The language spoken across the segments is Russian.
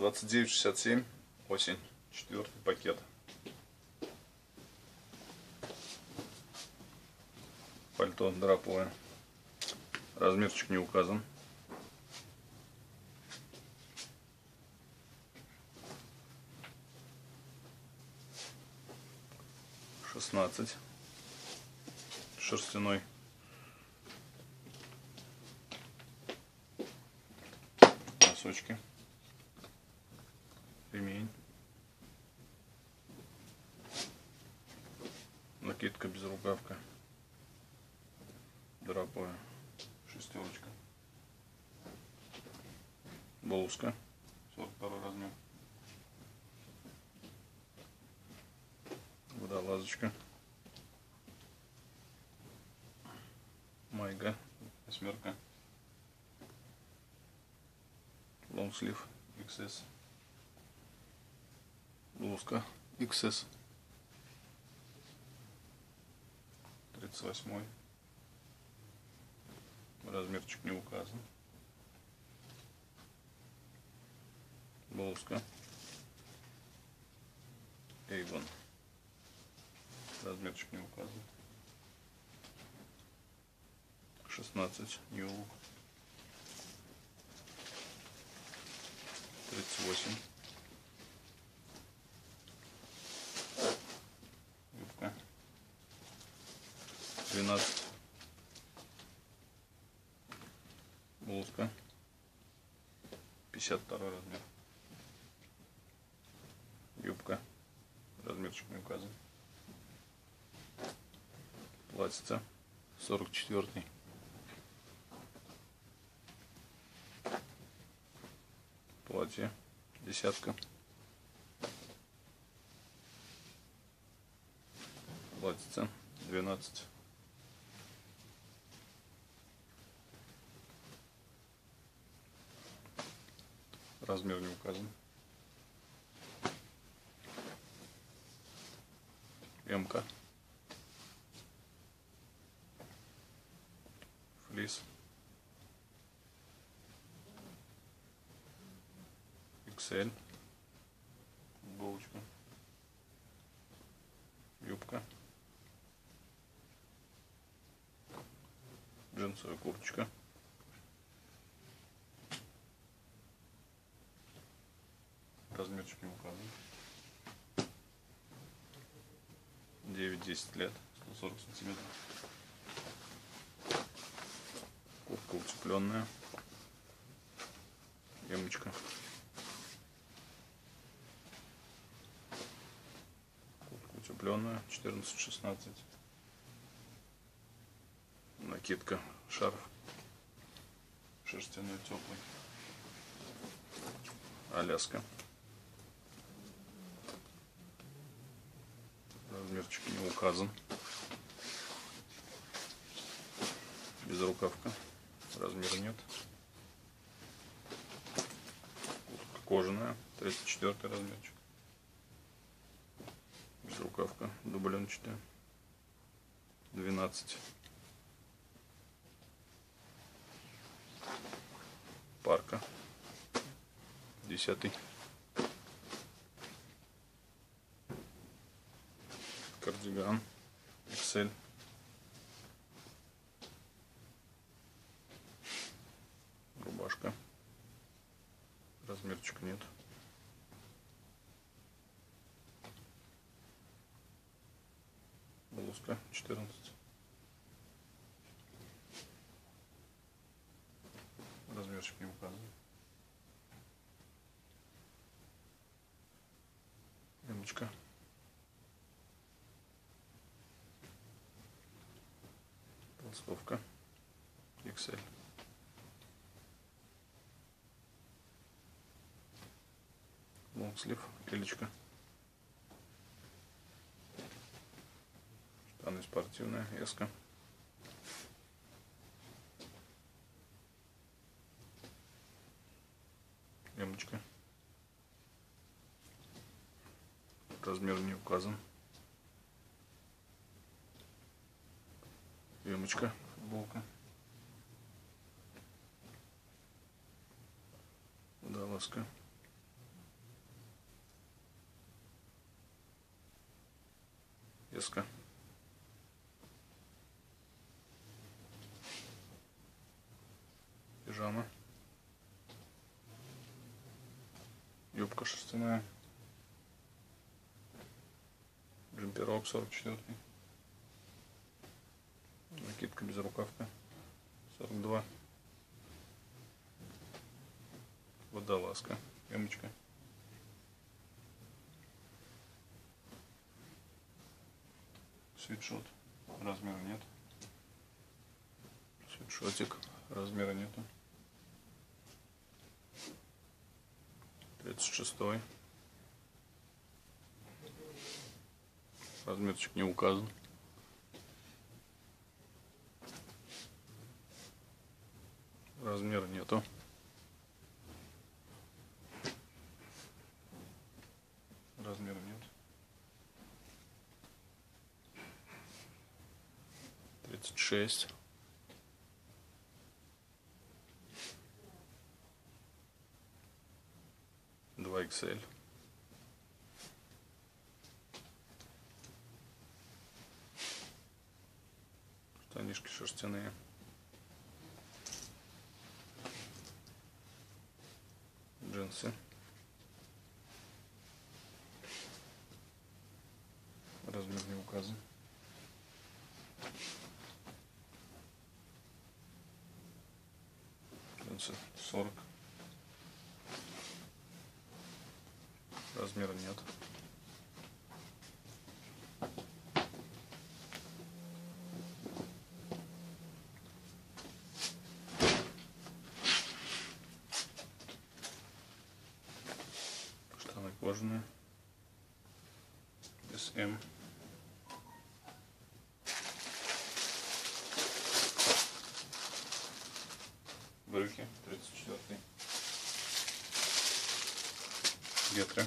29,67, осень, 4-й пакет. Пальто драповое. Размерчик не указан. $16. Шерстяной. Носочки. Ремень. Накидка безрукавка. Драповая. Шестерочка. Блузка. 42 размер. Водолазочка. Майга. 8. Лонгслив XS. Блузка XS. 38. Размерчик не указан. Блузка Avon. Размерчик не указан. 16. New Look. 38. Юбка 12. Блузка 52 размер. Юбка. Размерчик не указан. Платьице 44. Платье 10. Платьице 12. Размер не указан. М-ка. Флис. XL. Футболочка. Юбка. Джинсовая курточка. Размерчик не указан. 9-10 лет, 140 сантиметров. Куртка утепленная. Емочка. Куртка утепленная, 14-16. Накидка, шарф шерстяной теплый. Аляска. Размерчик не указан. Безрукавка. Размера нет. Куртка кожаная. 34 размерчик. Безрукавка. Дубленчатая. 12. Парка. 10. Кардиган XL. Рубашка. Размерчика нет. Блузка 14. Размерчик не указан. Эмочка. Толстовка XL. Лонгслив, элечка. Штаны спортивная, эска. Эмочка. Размер не указан. Емочка, футболка. Водолазка. Эска. Пижама. Юбка шерстяная. Джемперок 44. Накидка безрукавка 42. Водолазка. Эмочка. Свитшот. Размера нет. Свитшотик. Размера нету. 36. Размерчик не указан. Размера нету. Размера нет. 36. Два XL. Штанишки шерстяные. Джинсы. Размер не указан. Джинсы 40. Размера нет. Штаны кожаные. SM. Брюки 34. Гетры.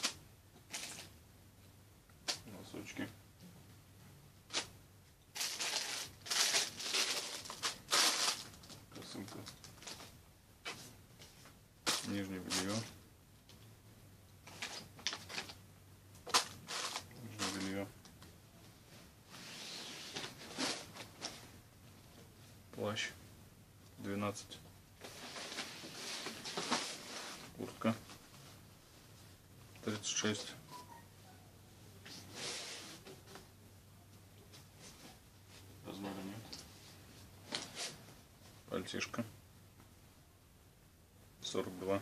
Носочки. Косынка. Нижнее белье. Нижнее белье. Плащ 12. Куртка 36. Размера нет. Пальтишко 42.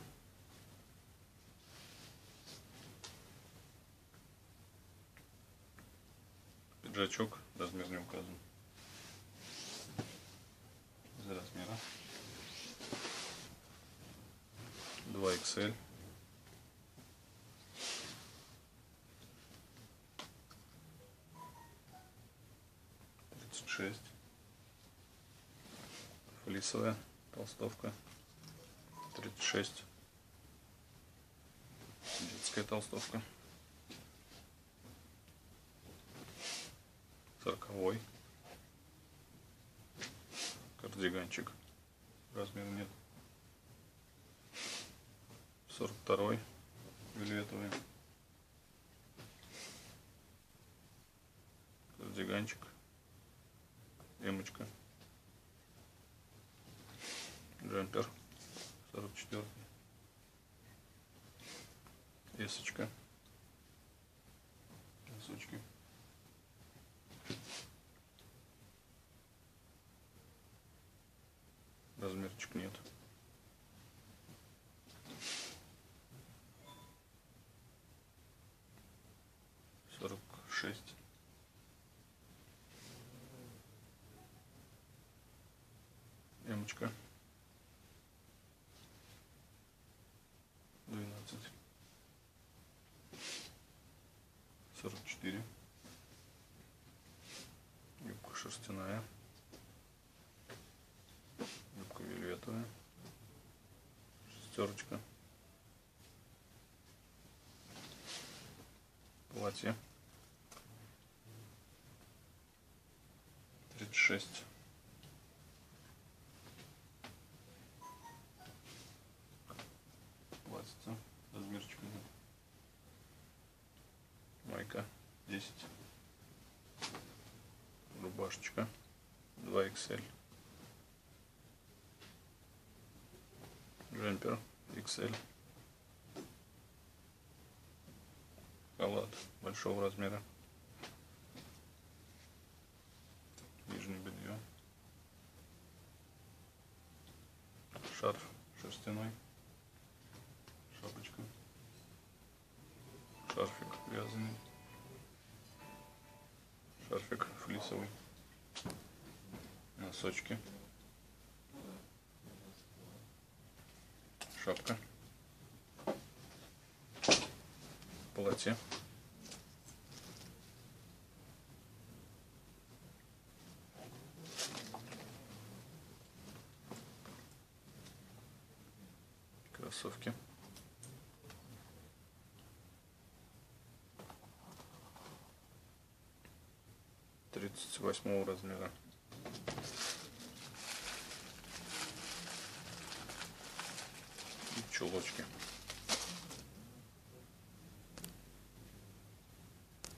Пиджачок, размер не указан. Без размера. 2 XL. Шесть. Флисовая толстовка 36. Детская толстовка 40. Кардиганчик, размера нет. 42. Вельветовый. Кардиганчик. Эмочка. Джемпер 44. Эсочка. Носочки. Размерчик нет. 46. Эмочка 12. 44. Юбка шерстяная. Юбка вельветовая. Шестерочка. Платье 36. Платьице, размерчика нет. Майка 10. Рубашечка 2XL. Джемпер XL. Халат большого размера. Нижнее белье. Шарф шерстяной. Шапочка. Шарфик вязаный. Шарфик флисовый. Носочки. Шапка. Платье. Кроссовки. Тридцать восьмого размера. И чулочки.